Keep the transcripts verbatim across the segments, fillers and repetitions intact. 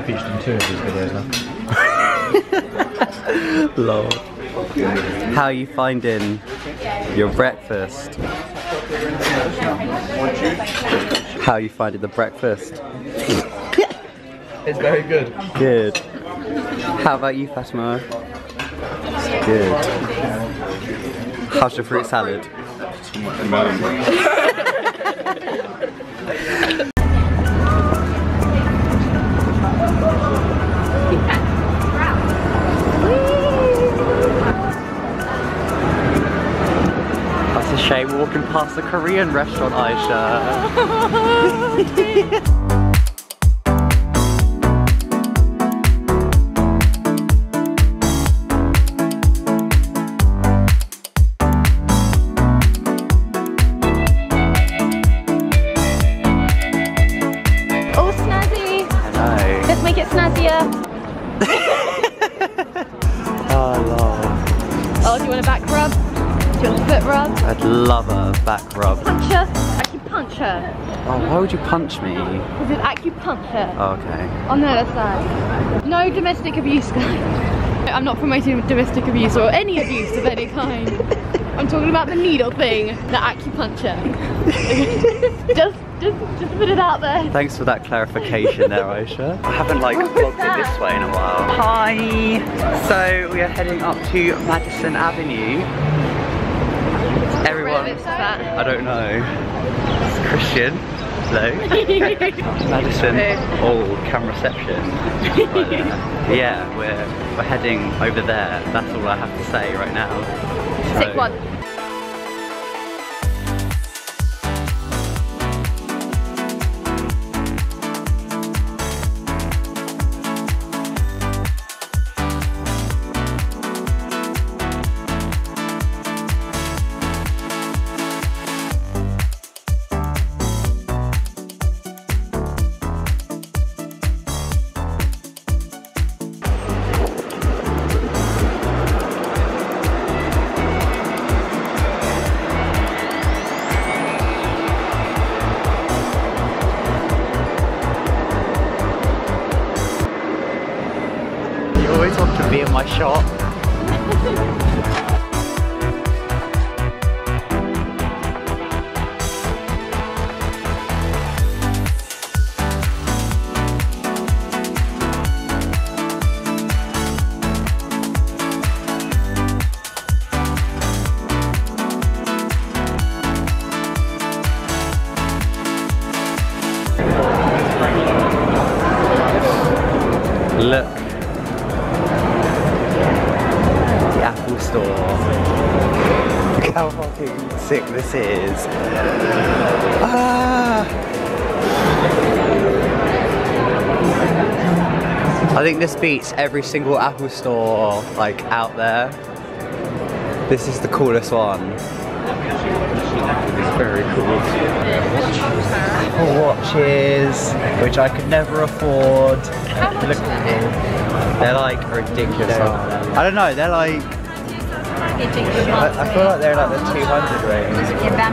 featured in two of these videos now. Lol. How are you finding your breakfast? How are you finding the breakfast? It's very good. Good. How about you, Fatima? Good. How's your fruit salad? That's a shame, we're walking past the Korean restaurant, Aisha. Make it snazzier. Oh, love. Oh, do you want a back rub? Do you want a foot rub? I'd love a back rub. Puncher? Acupuncture. Oh, why would you punch me? Is it acupuncture? Oh, okay. On the other side. No domestic abuse, guys. I'm not promoting domestic abuse or any abuse of any kind. I'm talking about the needle thing, the acupuncture. just, just, just put it out there. Thanks for that clarification there, Aisha. I haven't like vlogged it this way in a while. Hi! So we are heading up to Madison Avenue. Everyone, I don't know. It's Christian. Hello. Madison. Oh, cam reception. Right there. Yeah, we're we're heading over there. That's all I have to say right now. So, Sick one. You always want to be in my shop. Look. The Apple Store. Look how fucking sick this is. Ah! I think this beats every single Apple Store like out there. This is the coolest one. It's very cool. Apple Watches, which I could never afford. Look at them. They're like ridiculous. They're, I don't know, they're like... I, I feel like they're like the two hundred range.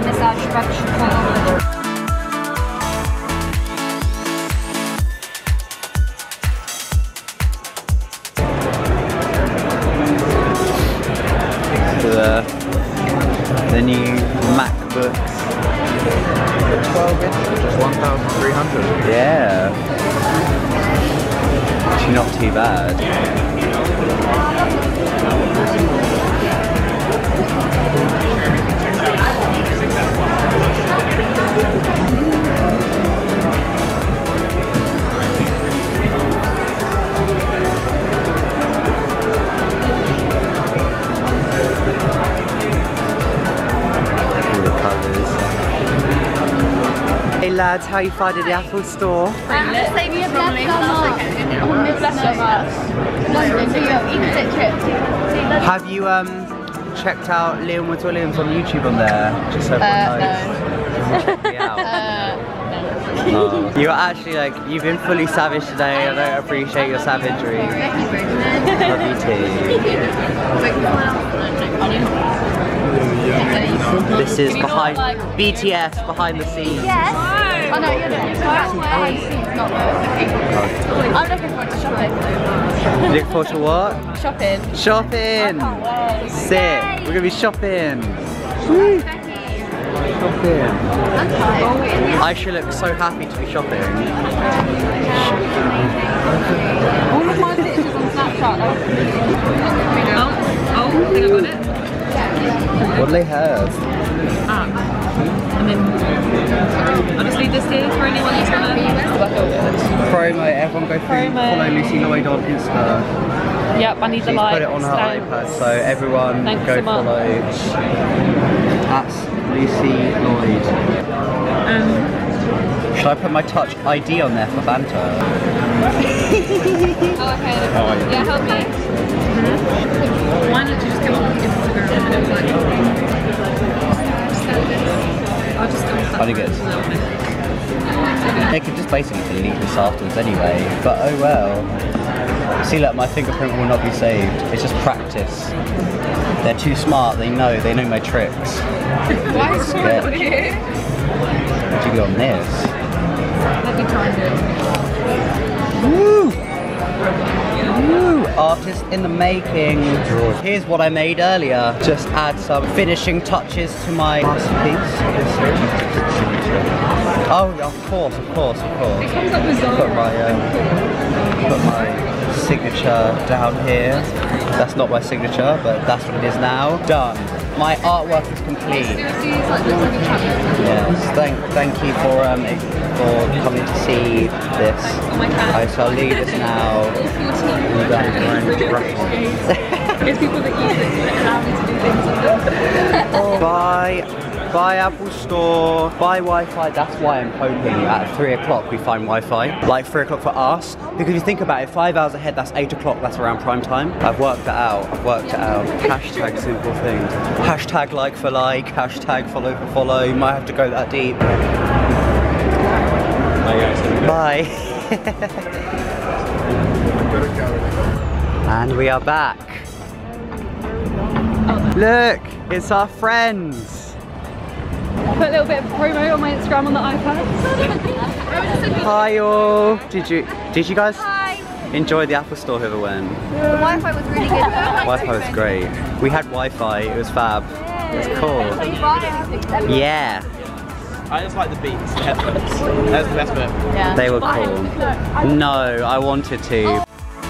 The, the new MacBooks. The twelve inch, which is one thousand three hundred. Yeah. Actually not too bad. Hey lads, how you finding the Apple Store? Have you um checked out Liam Woods Williams on YouTube on there? Just so everyone knows. Check me out. Oh. You're actually like, you've been fully savage today. I don't appreciate your savagery. Love you too. This is behind B T S, behind the scenes. Yes. Oh no, you're looking for that seats, not those. I'm looking forward to shopping. Looking forward to what? Shopping. Shopping! I can't wait. Sick! Yay. We're gonna be shopping! Woo. Shopping! I'm tired. I should look so happy to be shopping. All of my pictures on Snapchat are Oh, oh, I think I got it. What do they have? Ah. And then I'll just leave this here for anyone who's gonna. Promo, everyone go through, Promo. follow Lucy Lloyd on Insta. Yep, I need the She's like. put it on her iPad, so everyone Thanks go so much. follow. That's Lucy Lloyd. Um, Should I put my touch I D on there for banter? Oh, okay. Oh, Yeah, help me. why don't you just come on Instagram and it was like, I'll just go. I think it's. They could just basically delete this afterwards anyway, but oh well. See, look, my fingerprint will not be saved. It's just practice. They're too smart. They know. They know my tricks. Why is Yeah. it here? What do you do on this? Let me try and do it. Woo! Woo! Artist in the making. Here's what I made earlier. Just add some finishing touches to my masterpiece. Oh, of course, of course, of course. It comes up bizarre. Put my, um, put my signature down here. That's not my signature, but that's what it is now. Done. My artwork is complete. Yes, thank, thank you for um, for coming to see this. I shall leave this now. There's people that use it that allow me to do things with them. Bye. Bye Apple Store, bye Wi-Fi. That's why I'm hoping at three o'clock we find Wi-Fi. Like three o'clock for us. Because if you think about it, five hours ahead, that's eight o'clock, that's around prime time. I've worked it out, I've worked it out. Hashtag simple things. Hashtag like for like, hashtag follow for follow. You might have to go that deep. Bye. And we are back. Look, it's our friends. Put a little bit of promo on my Instagram on the iPad. Hi all. Did you did you guys Hi. enjoy the Apple Store whoever went? The Wi-Fi was really good. Wi-Fi was great. We had Wi-Fi, it was fab. It was cool. Yeah. I just like the beats, the headphones. That's the best bit. Yeah. They were cool. No, I wanted to.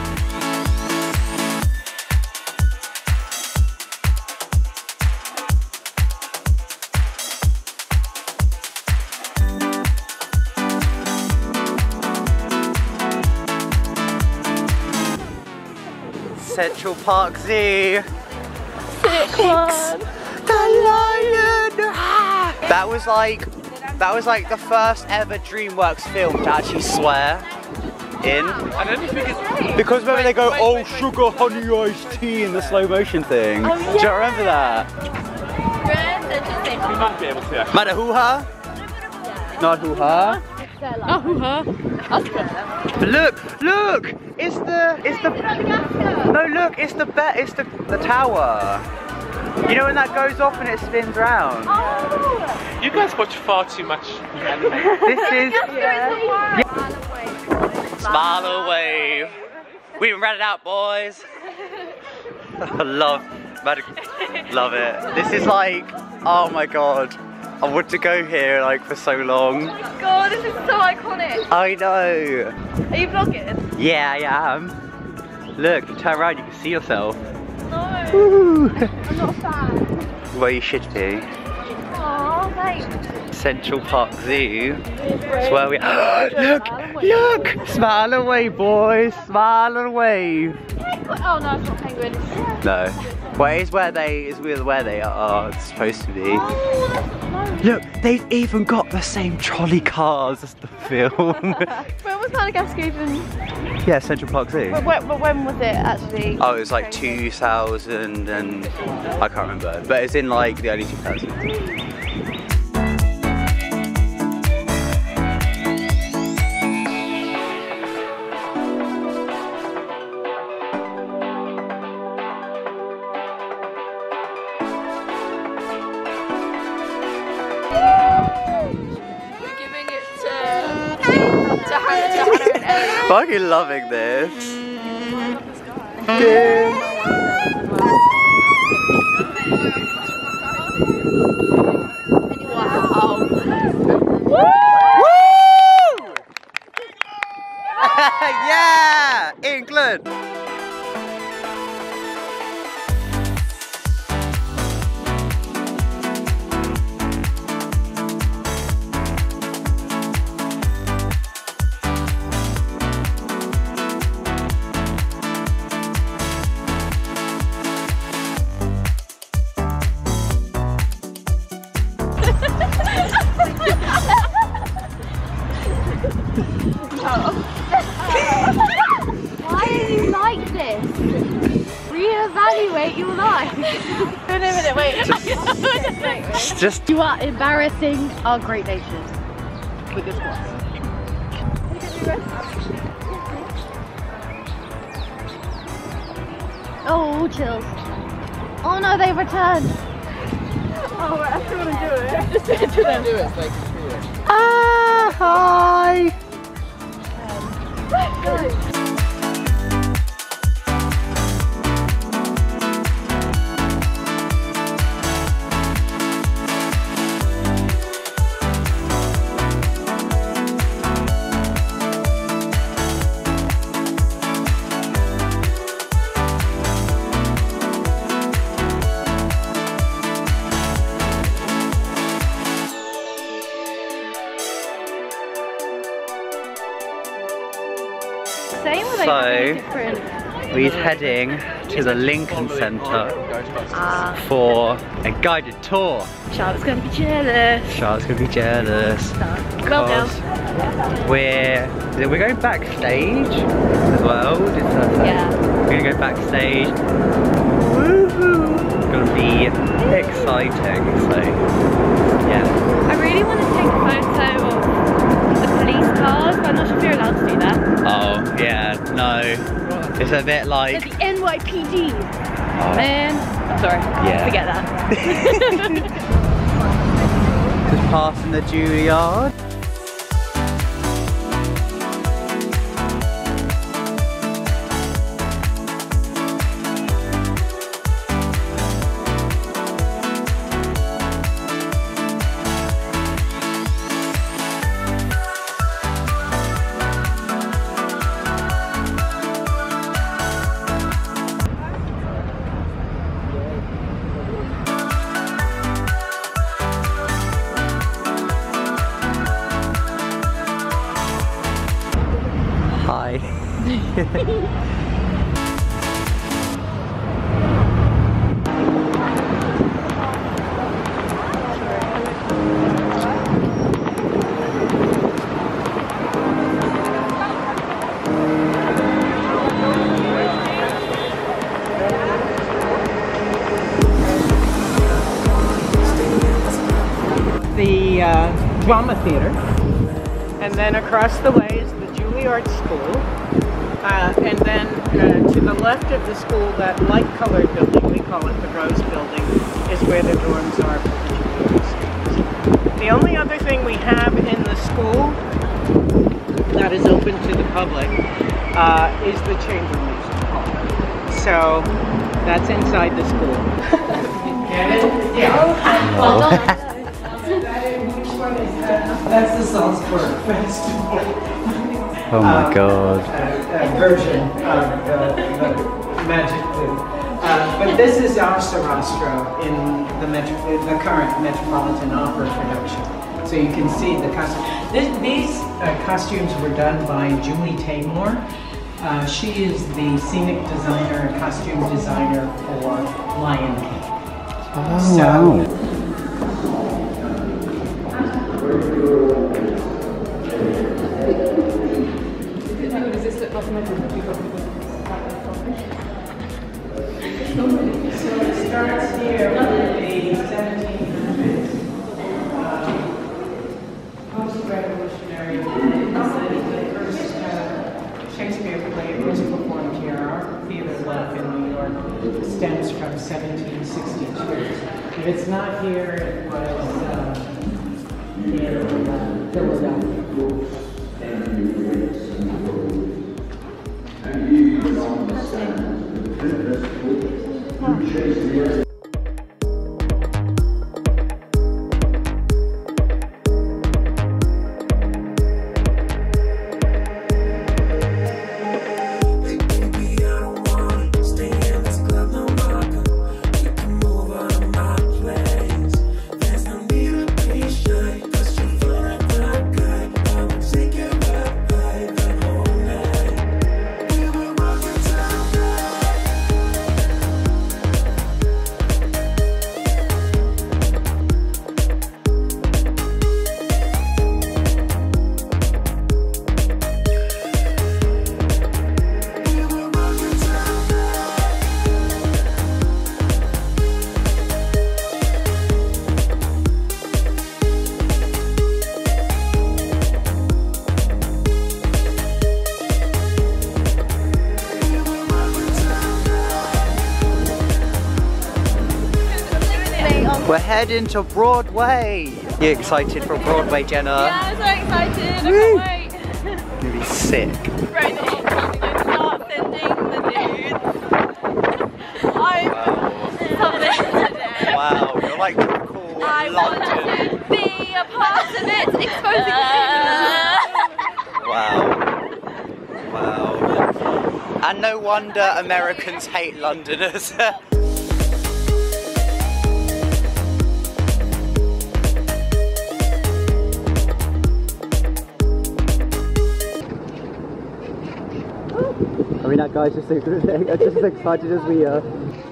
Central Park Zoo. Sick one. The lion! That was like, that was like the first ever DreamWorks film to actually swear in. I don't think it's... Because remember they go, oh sugar honey iced tea in the slow motion thing. Oh, Do you remember that? We might be able to, actually. Mada hoo-ha? Not hoo-ha? Oh, hoo-ha. Look, look! It's the, it's the, no look, it's the bet, it's the, the tower. You know when that goes off and it spins round? Oh! You guys watch far too much anime. This is, Yeah. Smile away. We even ran it out, boys. I love, love it. This is like, oh my god. I want to go here like for so long. God, this is so iconic. I know. Are you vlogging? Yeah, I am. Look, turn around, you can see yourself. No. Woo. I'm not a fan. Well, you should be. Aww, thanks. Central Park Zoo. That's where we are. Look, look! Smile and wave, boys. Smile and wave. Oh no, it's not penguins. No. Well, it's where they, it's where they are supposed to be. Oh, that's nice. Look, they've even got the same trolley cars as the film. When was Madagascar even? Yeah, Central Park Zoo. But when, but when was it actually? Oh, it was like two thousand and I can't remember, but it's in like the early two thousands. We're giving it to Why are you loving this? Good. Wow. Woo! Yeah! England! Why are you like this? Reevaluate your life. Wait a minute, wait. Just, just You are embarrassing our great nation with this one. Oh, chills. Oh no, they've returned. Oh, I actually want to do it. Just do it to them. Do it, it's like do it. ah, hi. Same with So, like different. we're heading to the Lincoln Centre Ah, for a guided tour. Charlotte's gonna be jealous. Charlotte's gonna be jealous. Well done. because We're we're going backstage as well. Did that say? Yeah. We're gonna go backstage. Woohoo! It's gonna be exciting. So yeah. I really want to take a photo of the police cars, but I'm not sure if you're allowed to do that. Oh yeah, no. It's a bit like They're the N Y P D. oh, Man, I'm sorry. Yeah. Forget that. just passing the Juilliard. Hi. The uh, drama theater, and then across the way is the Juilliard School, uh, and then uh, to the left of the school, that light-colored building, we call it the Rose Building, is where the dorms are for the Juilliard students. The only other thing we have in the school that is open to the public uh, is the Chamber Music Hall. So that's inside the school. Get it? Yeah. Oh. That's the Salzburg Festival. Oh my um, god. A, a version of the, the Magic Loop. Uh, but this is our Sarastro in the, metro, the current Metropolitan Opera production. So you can see the costume. This, these uh, costumes were done by Julie Taymor. Uh, she is the scenic designer, costume designer for Lion King. Oh, so, wow. So it starts here with the seventeen hundreds post-revolutionary. The first uh, Shakespeare play was performed here. Our theater life in New York stems from seventeen sixty-two. If it's not here, it was uh, in uh, Philadelphia. We're heading to Broadway. You excited for Broadway, Jenna? Yeah, I'm so excited. I Woo. can't wait. It's gonna be sick. Right, I'm start sending the nudes. I'm something today. Wow, you're like cool I want London. to be a part of it, exposing Wow. Wow. And no wonder Americans hate Londoners. I mean, that guy's just, just as excited as we are.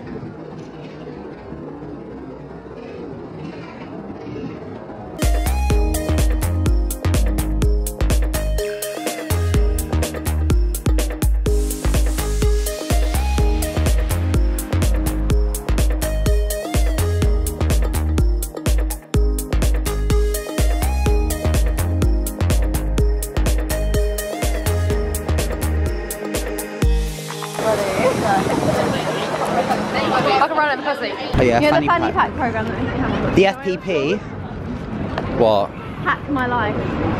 I can run it because Oh yeah, you know fanny the fanny pack. pack program that we have. The F P P? What? Hack my life.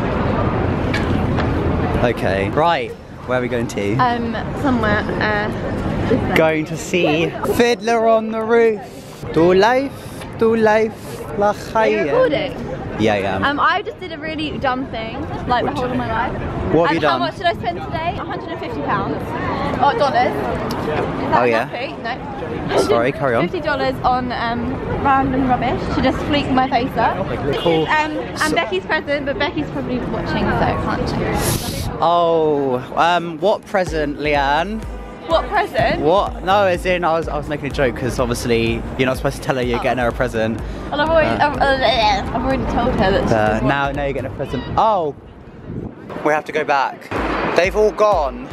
Okay. Right, where are we going to? Um, somewhere. Uh, Going to see Fiddler on the Roof. Do life, do life, la Are you khaya. recording? Yeah, yeah. Um, I just did a really dumb thing, like the whole of my life. What have and you done? How much did I spend today? one hundred fifty pounds. Oh, dollars. Is that Oh, yeah? happy? No. Sorry, carry on. fifty dollars on um, random rubbish to just fleek my face up. Cool. Um, and Becky's present, but Becky's probably watching, so I can't check. Oh, um, what present, Leanne? What present? What? No, as in, I was, I was making a joke because obviously you're not supposed to tell her you're getting her a present. Well, I've already, Uh. I've, uh, I've already told her that. Uh, she's now, now you're getting a present. Oh, we have to go back. They've all gone.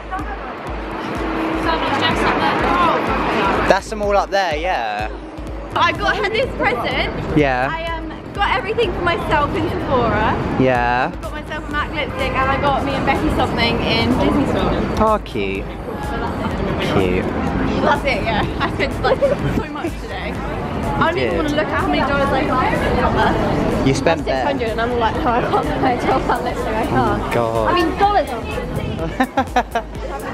That's them all up there, yeah. I got her this present. Yeah. I um got everything for myself in Sephora. Yeah. Got myself a MAC lipstick, and I got me and Becky something in Disney Store. Oh, cute. Cute. That's it, yeah. I spent like so much today. I don't even did. want to look at how many dollars I got. You spent six there. hundred, and I'm like, no, I can't pay twelve pound lipstick. I can't. God. I mean, dollars.